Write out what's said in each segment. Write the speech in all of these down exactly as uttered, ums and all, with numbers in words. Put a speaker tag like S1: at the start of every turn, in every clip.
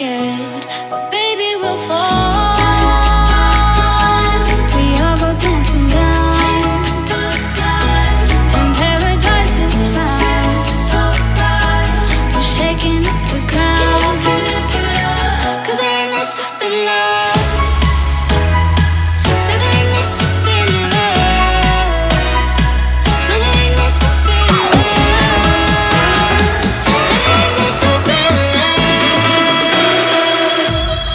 S1: scared, but baby we'll fall. We all go dancing down, and paradise is found. We're shaking up the ground, 'cause there ain't no stopping now. So there ain't no stopping now. No, there ain't no stopping now. There ain't no stopping now.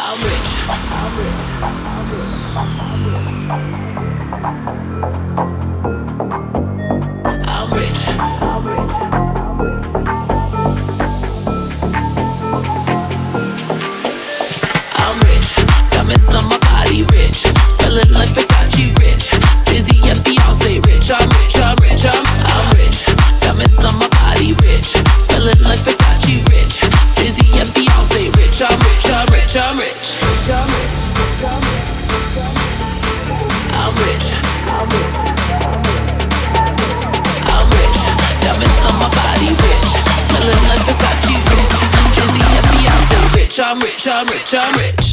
S1: I'm rich. I'm rich. I'm rich. I'm rich. I'm rich. Diamonds on my body rich. Smelling like Versace rich. Jay-Z and Beyonce rich. I'm rich. I'm rich. I'm, I'm rich. Diamonds on my body rich. Smelling like Versace rich. Jay-Z and Beyonce rich. I'm rich. I'm rich. I'm rich. I'm rich. I'm rich. Diamonds on my body rich. Smelling like Versace rich. Jay-Z and Beyonce rich. I'm rich. I'm rich. I'm rich.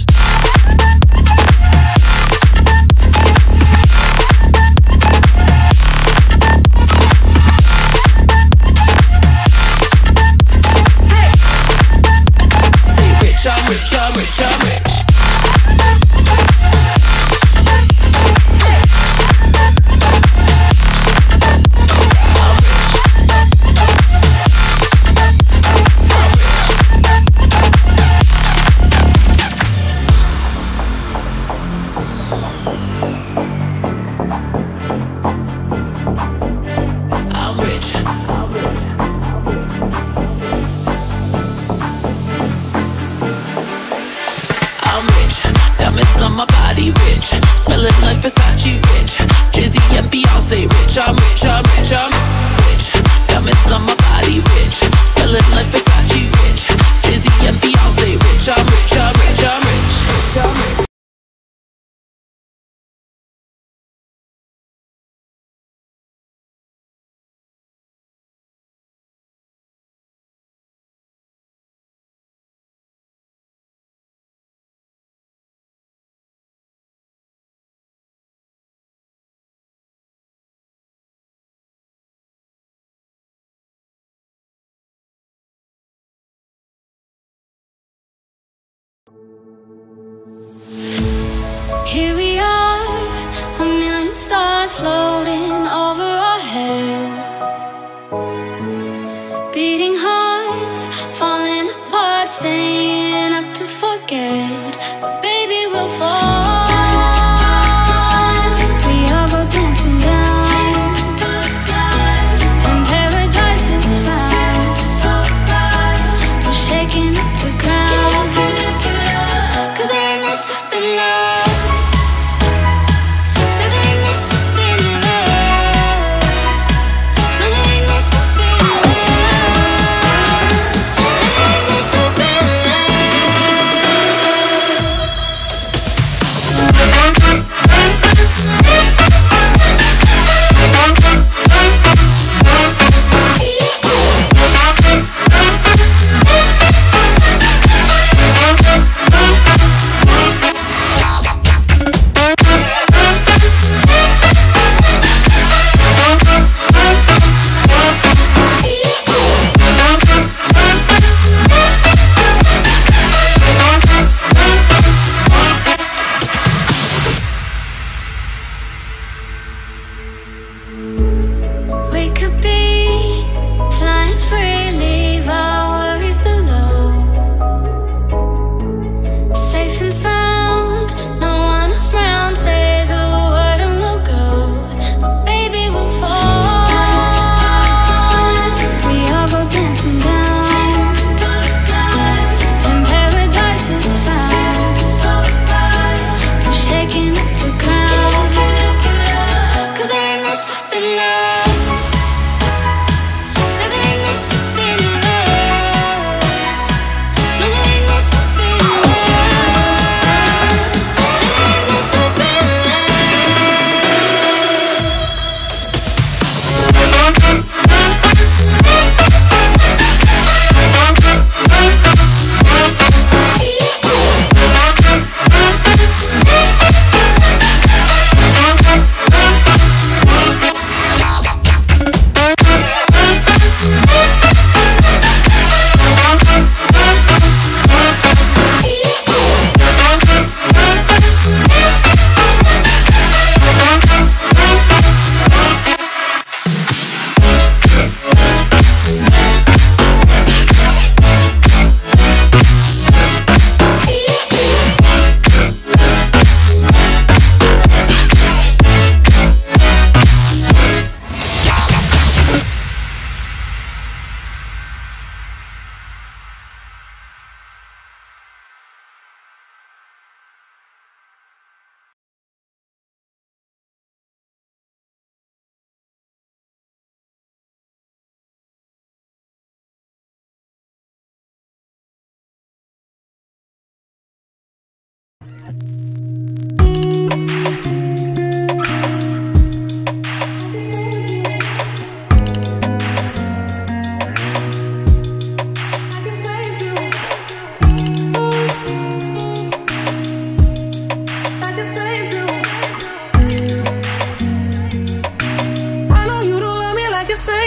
S1: I'm rich, I'm rich, I'm rich. I'm rich. I'm rich. Diamonds on my body rich. Smelling like Versace rich. Jay-Z and Beyonce rich. I'm rich, I'm rich, I'm rich. Diamonds on my body rich. Smelling like Versace rich. Jay-Z and Beyonce rich. I'm rich, I'm rich, I'm rich.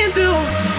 S2: can do.